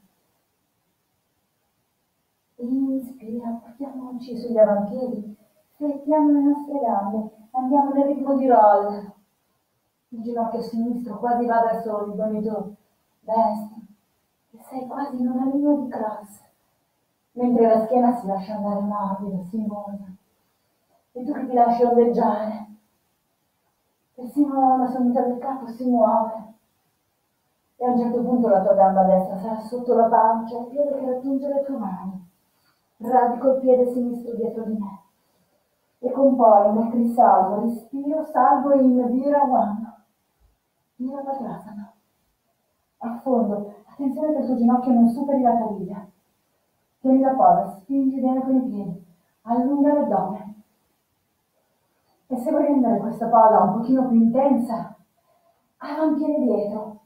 Inspira, portiamoci sugli avampiedi, flettiamo le nostre gambe, andiamo nel ritmo di roll. Il ginocchio sinistro quasi va verso il gomito destro e sei quasi in una linea di cross, mentre la schiena si lascia andare morbida, sinuosa. E tu che ti lasci ondeggiare, persino la sommità del capo si muove. E a un certo punto la tua gamba destra sarà sotto la pancia, il piede che raggiunge le tue mani. Radico il piede sinistro dietro di me e con Polymec risalgo, respiro, salgo in Virawana, Virabhadrasana. Affondo, attenzione che il tuo ginocchio non superi la caviglia. Tieni la posa, spingi bene con i piedi, allunga l'addome. E se vuoi rendere questa posa un pochino più intensa, avampiede dietro,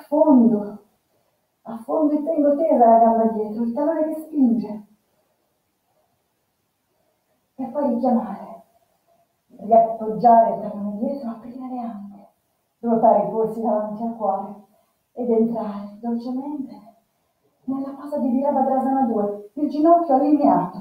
affondo e tengo tesa la gamba dietro, il tallone che spinge. E poi richiamare, riappoggiare il tallone dietro, aprire le anche, ruotare i polsi davanti al cuore ed entrare dolcemente nella posa di Virabhadrasana 2, il ginocchio allineato.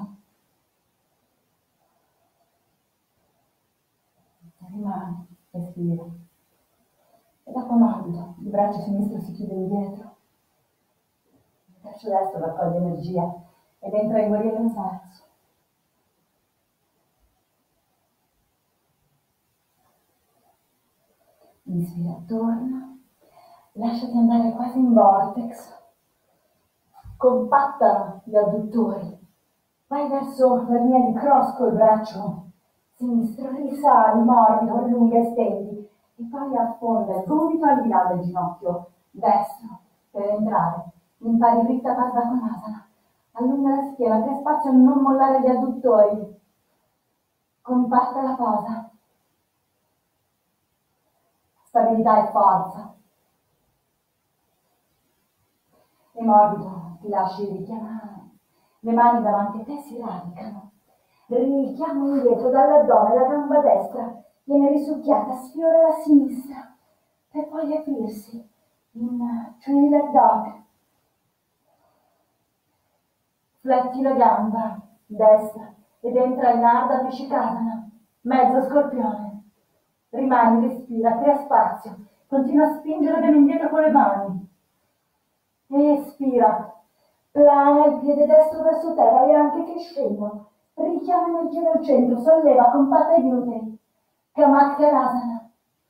Rimani, respira. E da comando, il braccio sinistro si chiude indietro, il braccio destro raccoglie energia ed entra in guerriero inverso. Inspira, torna, lasciati andare quasi in vortex, compatta gli adduttori, vai verso la linea di cross col braccio sinistro, risali, morbido, allunga, estendi e poi affonda il gomito al di là del ginocchio destro per entrare in Parivrtta Padma Konasana. Allunga la schiena, crea spazio a non mollare gli adduttori, compatta la posa, stabilità e forza. E morbido, ti lasci richiamare, le mani davanti a te si radicano, richiamo indietro dall'addome, la gamba destra viene risucchiata, sfiora la sinistra, per poi aprirsi in Three-Leg Dog. Fletti la gamba destra ed entra in Ardha Vishikasana, mezzo scorpione. Rimani, respira, crea spazio, continua a spingere bene indietro con le mani. Espira, plana il piede destro verso terra e anche che scendono. Richiama energia dal centro, solleva, compatta i glutei. Kamatkarasana.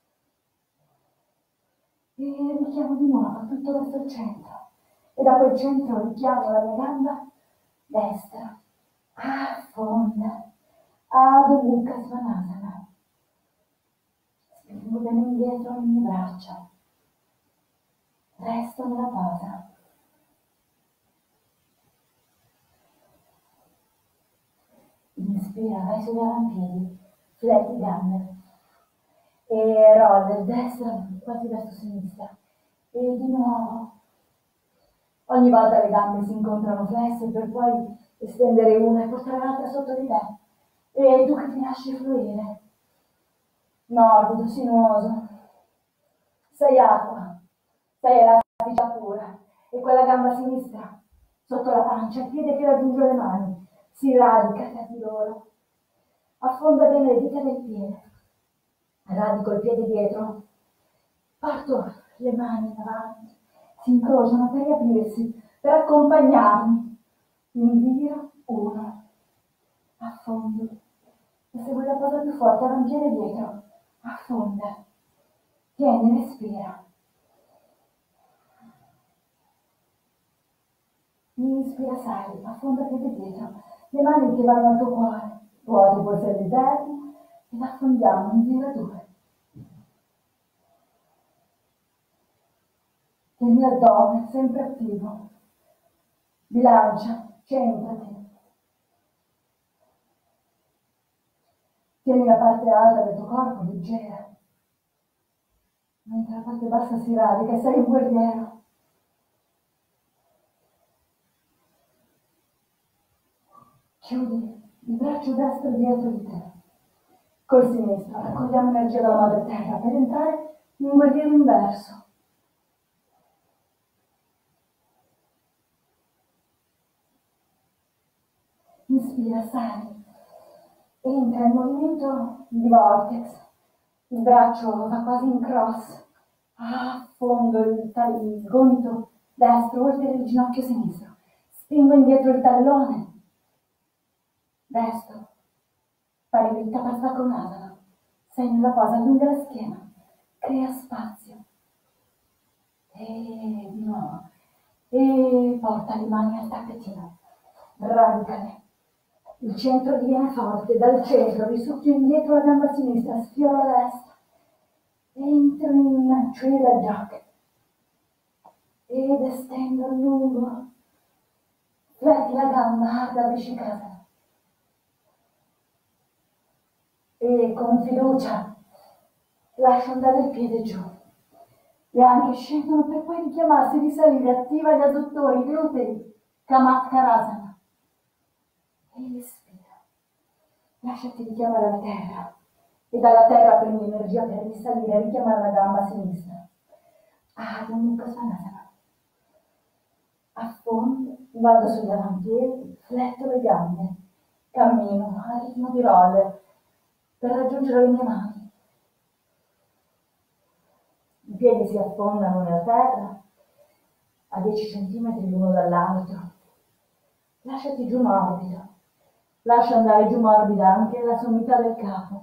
E richiamo di nuovo tutto verso il centro. E da quel centro richiamo la mia gamba destra. Affonda. Adho Svanasana. Spingo bene indietro le mie braccia. Resto nella posa. Inspira, vai sugli avampiedi, fletti gambe e roll destra quasi verso sinistra e di nuovo ogni volta le gambe si incontrano flesse per poi estendere una e portare l'altra sotto di te e tu che ti lasci fluire, morbido, sinuoso, sei acqua, sei elastica pura e quella gamba sinistra sotto la pancia, il piede che raggiunge le mani si radica tra di loro, affonda bene le dita del piede, radico il piede dietro, porto le mani in avanti, si incrociano per riaprirsi, per accompagnarmi, inviro uno, affondo, e se vuoi la posa più forte, avampiede dietro, affonda, Tieni, respira. Inspira, sali, affonda piede dietro, le mani che vanno al tuo cuore, ruoti i polsi interni ed affondiamo in tirature. Tieni l'addome sempre attivo, bilancia, centrati. Tieni la parte alta del tuo corpo leggera, mentre la parte bassa si radica, sei un guerriero. Chiudi il braccio destro dietro di te. Col sinistro raccogliamo energia dalla madre terra per entrare in un guerriero inverso. Inspira, sali. Entra in movimento di vortex. Il braccio va quasi in cross. Affondo il gomito destro oltre il ginocchio sinistro. Spingo indietro il tallone destro. Fare il Tapasvakonasana. Sei nella posa, allunga la schiena. Crea spazio. E di nuovo. E porta le mani al tappetino. Radicale. Il centro diviene forte, dal centro risucchio indietro la gamba sinistra, sfioro la destra, entro in Trila Jack ed estendo a lungo, fletti la gamba, Ardha Vrishikasana e con fiducia lascio andare il piede giù. Le anche scendono per poi richiamarsi, risalire, attiva gli adduttori, i glutei, Kamatkarasana. E espira. Lasciati richiamare la terra e dalla terra prendi energia per risalire e richiamare la gamba sinistra. Adho Mukha Svanasana. Affondo, vado sugli avampiedi, fletto le gambe, cammino a ritmo di roller per raggiungere le mie mani. I piedi si affondano nella terra a 10 centimetri l'uno dall'altro. Lasciati giù morbido. Lascia andare giù morbida anche la sommità del capo.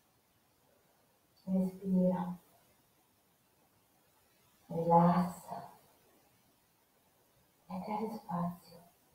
Respira. Rilassa. E crea spazio.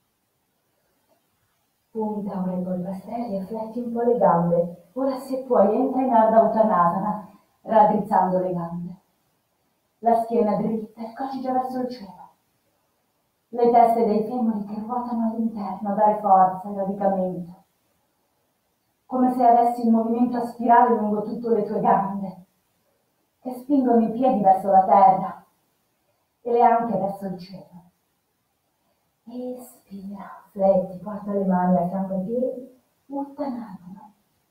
Punta ora i polpastrelli e fletti un po' le gambe. Ora se puoi entra in Ardha Uttanasana, raddrizzando le gambe. La schiena dritta e coccia verso il cielo. Le teste dei femori che ruotano all'interno a dare forza e radicamento. Come se avessi un movimento a spirale lungo tutte le tue gambe, che spingono i piedi verso la terra e le anche verso il cielo. Espira, fletti, porta le mani a fianco ai piedi, Uttanasana.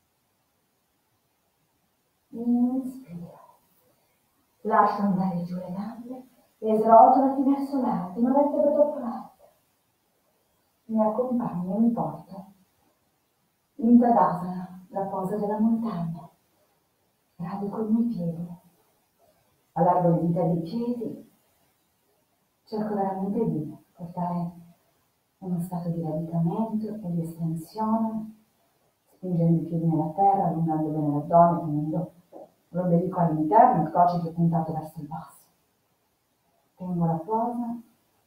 Inspira, lascia andare giù le gambe e srotolati verso l'alto, una vertebra dopo l'altra. Mi accompagna e mi porto in Tadasana, la posa della montagna. Radico i miei piedi, allargo le dita dei piedi, cerco veramente di portare uno stato di radicamento e di estensione, spingendo i piedi nella terra, allungando bene l'addome, tenendo l'ombelico all'interno, il coccyge puntato verso il basso. Tengo la posa.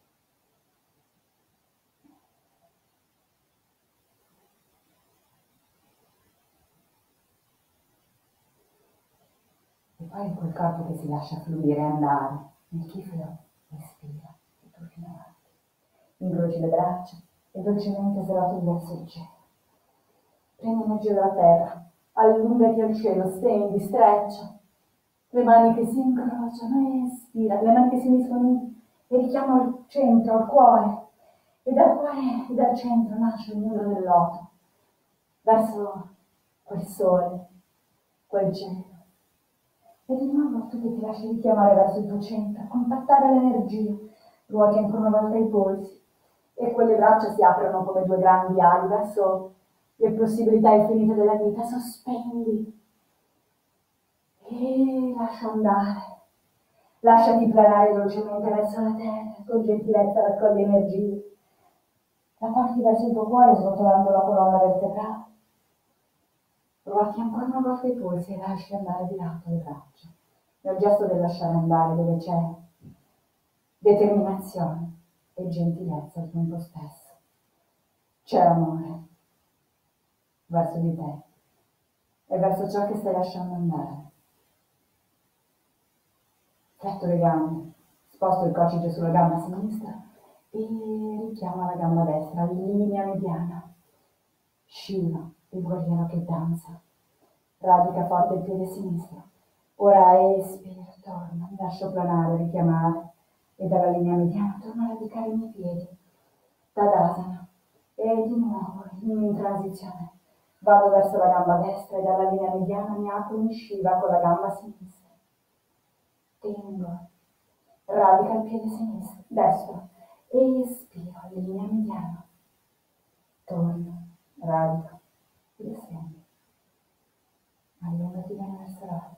E poi quel corpo che si lascia fluire e andare, nel kiflo, respira e tu fino avanti. Incroci le braccia e dolcemente srotoli verso il cielo. Prendi energia dalla terra, allungati al cielo, stendi, streccia. Le mani che si incrociano e espira, le mani che si uniscono e richiamano al centro, al cuore. E dal cuore e dal centro nasce il mudra del loto, verso quel sole, quel cielo. E di nuovo tu che ti lasci richiamare verso il tuo centro, compattare l'energia, ruoti ancora una volta i polsi e quelle braccia si aprono come due grandi ali verso le possibilità infinite della vita, sospendi e lascia andare. Lasciati planare dolcemente verso la terra, con gentilezza raccogli energie. La porti verso il tuo cuore srotolando la colonna vertebrale. Ruoti ancora una volta i polsi e lasci andare di lato le braccia. nel gesto del lasciare andare dove c'è determinazione e gentilezza al tempo stesso. C'è amore verso di te e verso ciò che stai lasciando andare. Fletto le gambe, sposto il coccyge sulla gamba sinistra e richiamo la gamba destra, linea mediana. Scivola il guerriero che danza. Radica forte il piede sinistro. Ora espiro, torno, mi lascio planare, richiamare e dalla linea mediana torno a radicare i miei piedi. Tadasana. E di nuovo in transizione. Vado verso la gamba destra e dalla linea mediana mi apro in Shiva con la gamba sinistra. Tengo. Radica il piede sinistro, destro. Espiro, linea mediana. Torno, radico, risendo. Allungati bene verso l'alto.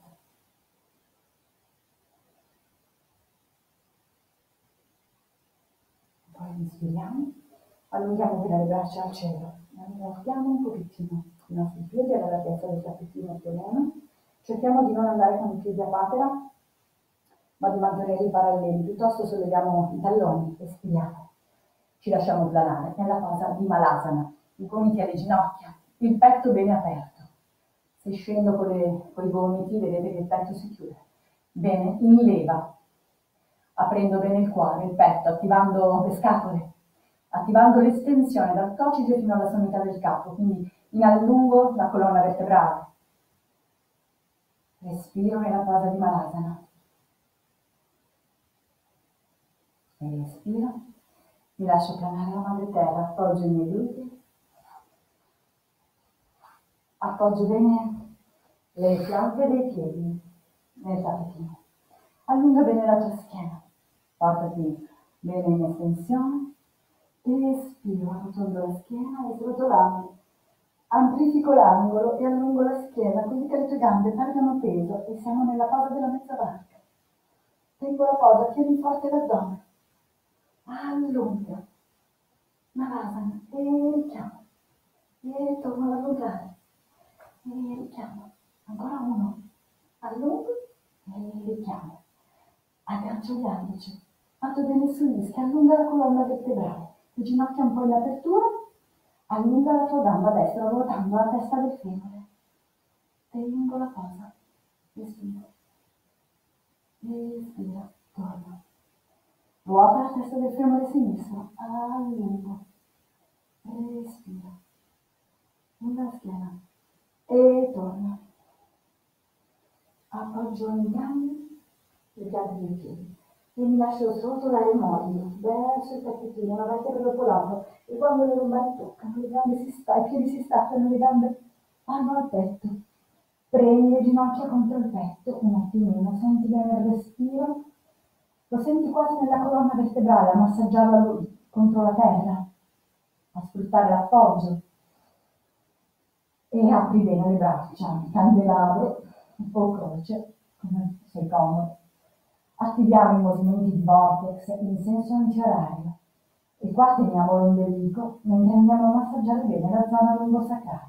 Poi inspiriamo, allunghiamo bene le braccia al cielo, allarghiamo un pochettino i nostri piedi alla larghezza del tappetino più o meno. Cerchiamo di non andare con i piedi a patera, ma di mantenerli paralleli, piuttosto solleviamo i talloni, respiriamo. Ci lasciamo planare nella posa di Malasana, i gomiti alle ginocchia, il petto bene aperto. Se scendo con i gomiti, vedete che il petto si chiude. Bene, in leva, aprendo bene il cuore, il petto, attivando le scapole, attivando l'estensione dal coccige fino alla sommità del capo, quindi in allungo la colonna vertebrale. Respiro nella posa di Malasana. E respiro, mi lascio planare la madre terra, appoggio i miei glutei, appoggio bene le piante dei piedi nel tappetino. Allunga bene la tua schiena, portati bene in estensione, espiro, arrotondo la schiena e srotolando. Amplifico l'angolo e allungo la schiena così che le tue gambe perdono peso e siamo nella posa della mezza barca. Tengo la posa, tieni forte l'addome. Allunga. Malasana e richiamo. E torno ad allungare. E richiamo. Ancora uno. Allungo e richiamo. Aggancio gli andici. Vado bene sugli ischi, allunga la colonna vertebrale. Le ginocchia un po' in apertura. Allunga la tua gamba destra ruotando la testa del femore. Tengo la posa. Respiro. Respiro. Torno. Ruota la testa del femore sinistro. Allungo. Respiro. Lunga la schiena. E torno. Appoggio entrambi le piante dei piedi. E mi lascio srotolare morbido verso il tappetino, una vertebra dopo l'altra. E quando le lombari toccano, le gambe i piedi si staccano, le gambe vanno al petto. Premi le ginocchia contro il petto, un attimino, senti bene il respiro. Lo senti quasi nella colonna vertebrale, a massaggiarla contro la terra, a sfruttare l'appoggio. E apri bene le braccia, candelabro o croce, come sei comodo. Attiviamo i movimenti di vortex in senso antiorario e qua teniamo l'ombelico mentre andiamo a massaggiare bene la zona lumbosacrale.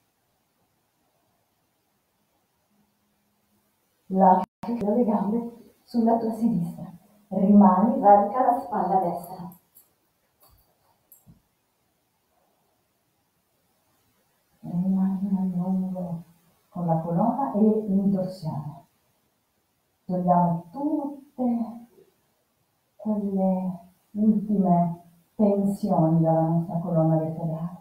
Lascia le gambe sulla tua sinistra, rimani, radica la spalla destra. Rimani a lungo con la colonna e in torsione. Togliamo tutte quelle ultime tensioni dalla nostra colonna vertebrale.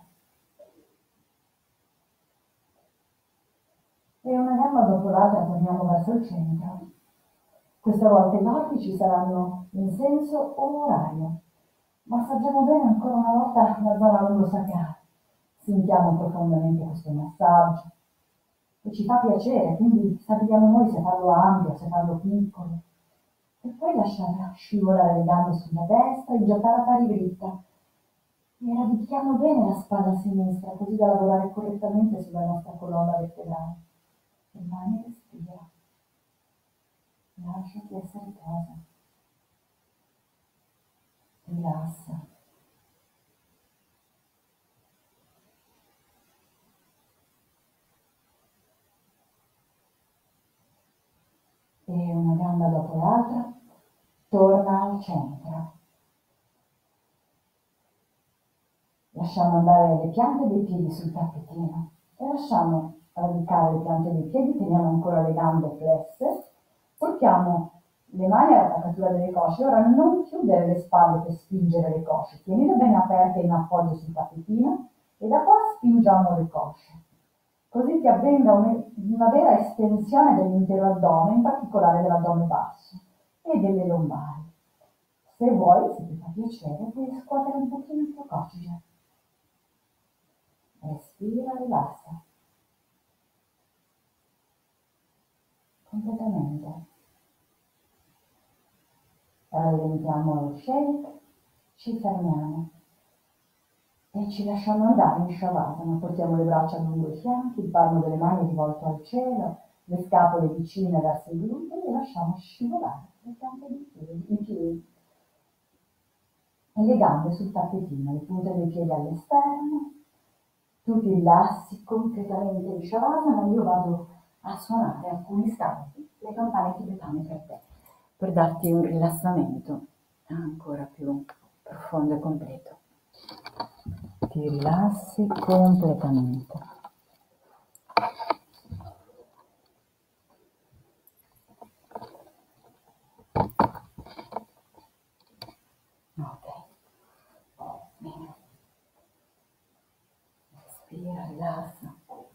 E una gamba dopo l'altra torniamo verso il centro. Questa volta i vortici saranno in senso orario. Massaggiamo bene ancora una volta la zona lumbosacrale. Sentiamo profondamente questo massaggio che ci fa piacere, quindi stabiliamo noi se farlo ampio, se farlo piccolo. E poi lasciare scivolare le gambe sulla destra e gettare a pari dritta. E radichiamo bene la spalla sinistra, così da lavorare correttamente sulla nostra colonna vertebrale. Rimani e respira. Lasciati essere cosa. Rilassa. E una parte altra, torna al centro. Lasciamo andare le piante dei piedi sul tappetino e lasciamo radicare le piante dei piedi, teniamo ancora le gambe flesse, portiamo le mani all'attaccatura delle cosce. Ora non chiudere le spalle per spingere le cosce, tienile bene aperte in appoggio sul tappetino e da qua spingiamo le cosce. Così che avvenga una vera estensione dell'intero addome, in particolare dell'addome basso e delle lombari. Se vuoi, se ti fa piacere, puoi scuotere un pochino il tuo coccige. Respira, rilassa. Completamente. Rallentiamo lo shake, ci fermiamo e ci lasciamo andare in Shavasana. Portiamo le braccia lungo i fianchi, il palmo delle mani rivolto al cielo, le scapole vicine verso i glutei e lasciamo scivolare le piante dei piedi, i piedi e le gambe sul tappetino, le punte dei piedi all'esterno. Tu ti rilassi completamente in Shavasana, io vado a suonare alcuni istanti le campane tibetane per te, per darti un rilassamento ancora più profondo e completo. Ti rilassi completamente. Ok, bene. Respira, rilassa,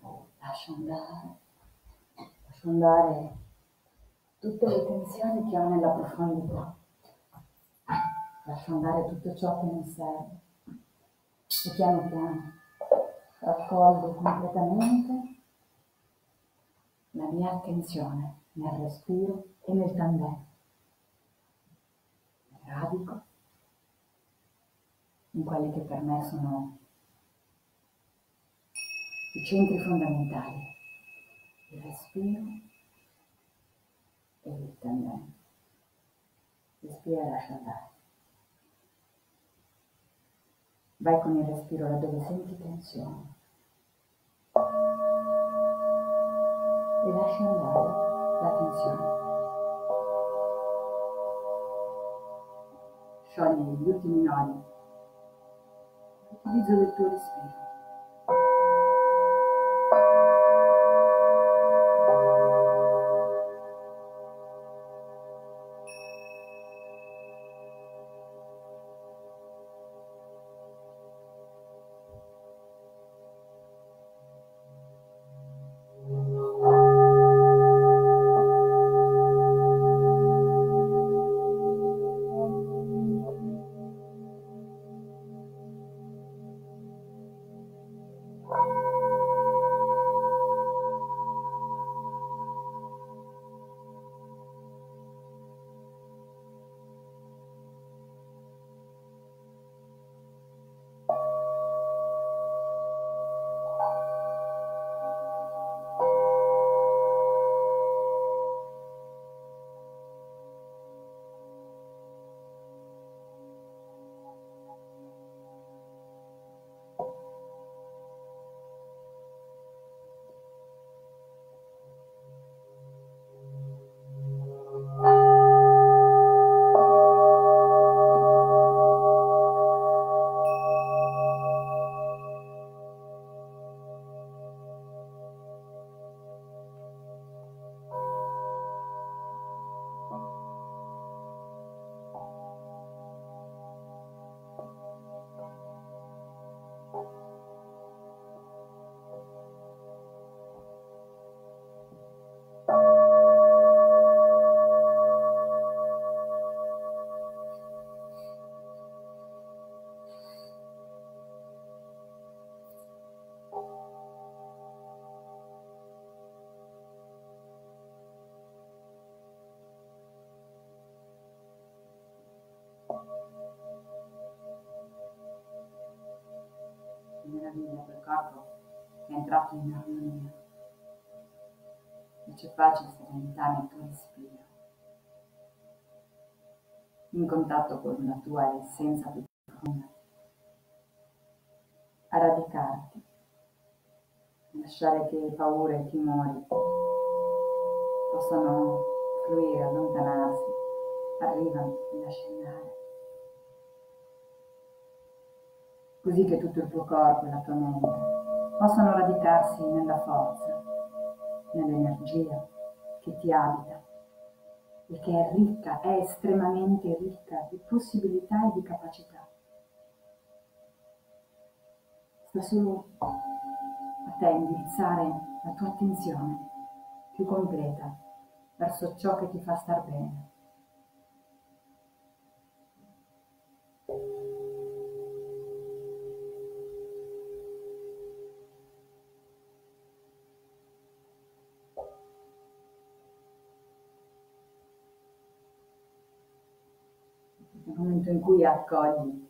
lascia andare tutte le tensioni che ho nella profondità. Lascio andare tutto ciò che non serve e piano piano raccolgo completamente la mia attenzione nel respiro e nel tandem. Mi radico in quelli che per me sono i centri fondamentali, il respiro e il tandem. Respira e lascia andare. Vai con il respiro laddove senti tensione e lascia andare la tensione. Sciogli gli ultimi nodi all'utilizzo del tuo respiro. Meraviglia quel corpo che è entrato in armonia. E c'è pace e serenità nel tuo respiro, in contatto con la tua essenza più profonda, a radicarti, lasciare che paure e timori possano fluire, allontanarsi arrivano, li lasci andare. Così che tutto il tuo corpo e la tua mente possano radicarsi nella forza, nell'energia che ti abita e che è ricca, è estremamente ricca di possibilità e di capacità. Sta solo a te indirizzare la tua attenzione più completa verso ciò che ti fa star bene. Nel momento in cui accogli,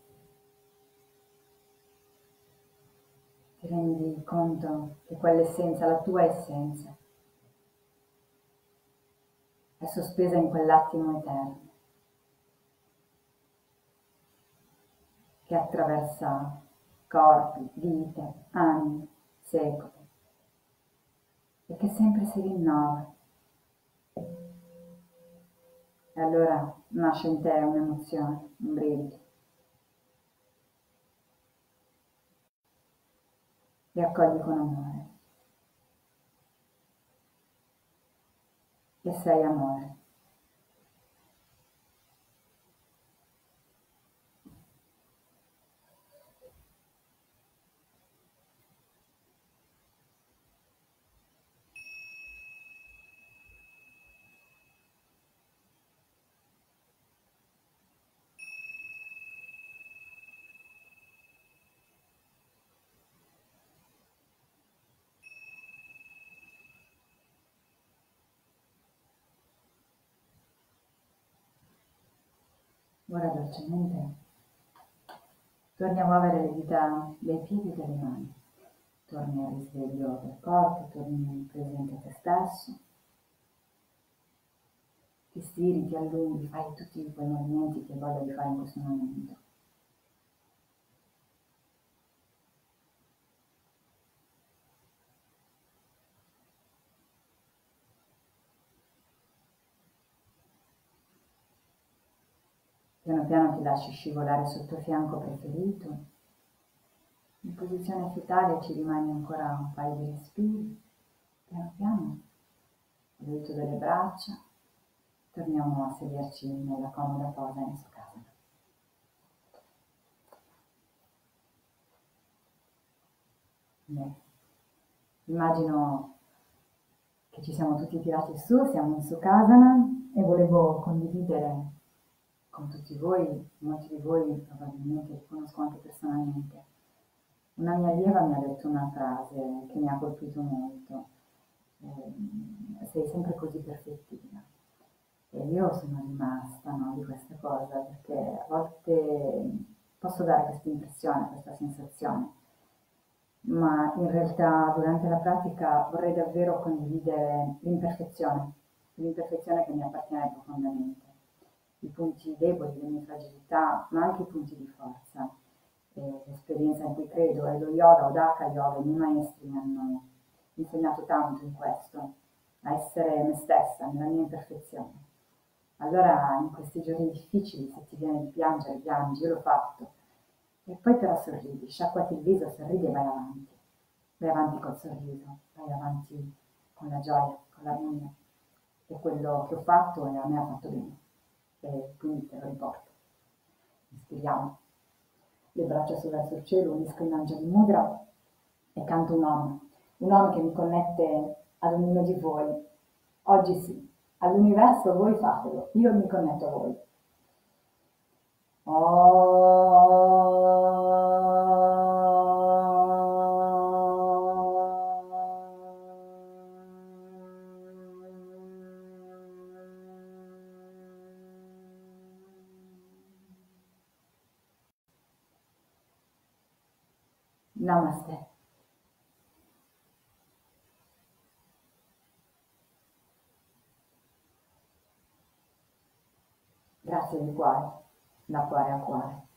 ti rendi conto che quell'essenza, la tua essenza, è sospesa in quell'attimo eterno che attraversa corpi, vite, anni, secoli e che sempre si rinnova. E allora nasce in te un'emozione, un brivido. Li accogli con amore. E sei amore. Ora dolcemente torni a muovere le dita dei piedi e delle mani. Torni al risveglio del corpo, torni presente a te stesso. Ti stiri, ti allunghi, fai tutti quei movimenti che hai voglia di fare in questo momento. Piano piano ti lasci scivolare sul tuo fianco preferito. In posizione fetale ci rimani ancora un paio di respiri. Piano piano, l'aiuto delle braccia, torniamo a sederci nella comoda posa in Sukhasana. Bene. Immagino che ci siamo tutti tirati su, siamo in Sukhasana e volevo condividere con tutti voi, molti di voi probabilmente li conosco anche personalmente. Una mia allieva mi ha detto una frase che mi ha colpito molto. Sei sempre così perfettina. E io sono rimasta, no, di questa cosa, perché a volte posso dare questa impressione, questa sensazione, ma in realtà durante la pratica vorrei davvero condividere l'imperfezione che mi appartiene profondamente, i punti deboli, le mie fragilità, ma anche i punti di forza. L'esperienza in cui credo e lo yoga o Daka Yoga, i miei maestri mi hanno insegnato tanto in questo, a essere me stessa, nella mia imperfezione. Allora in questi giorni difficili, se ti viene di piangere, piangi, io l'ho fatto. E poi però sorridi, sciacquati il viso, sorridi e vai avanti. Vai avanti col sorriso, vai avanti con la gioia, con l'armonia. E quello che ho fatto e a me ha fatto bene. E quindi te lo riporto. Ispiriamo. Le braccia verso il cielo, unisco in Anjali Mudra e canto un Om che mi connette ad ognuno di voi. Oggi sì, all'universo voi fatelo, io mi connetto a voi. Namaste. Grazie di cuore, da cuore a cuore.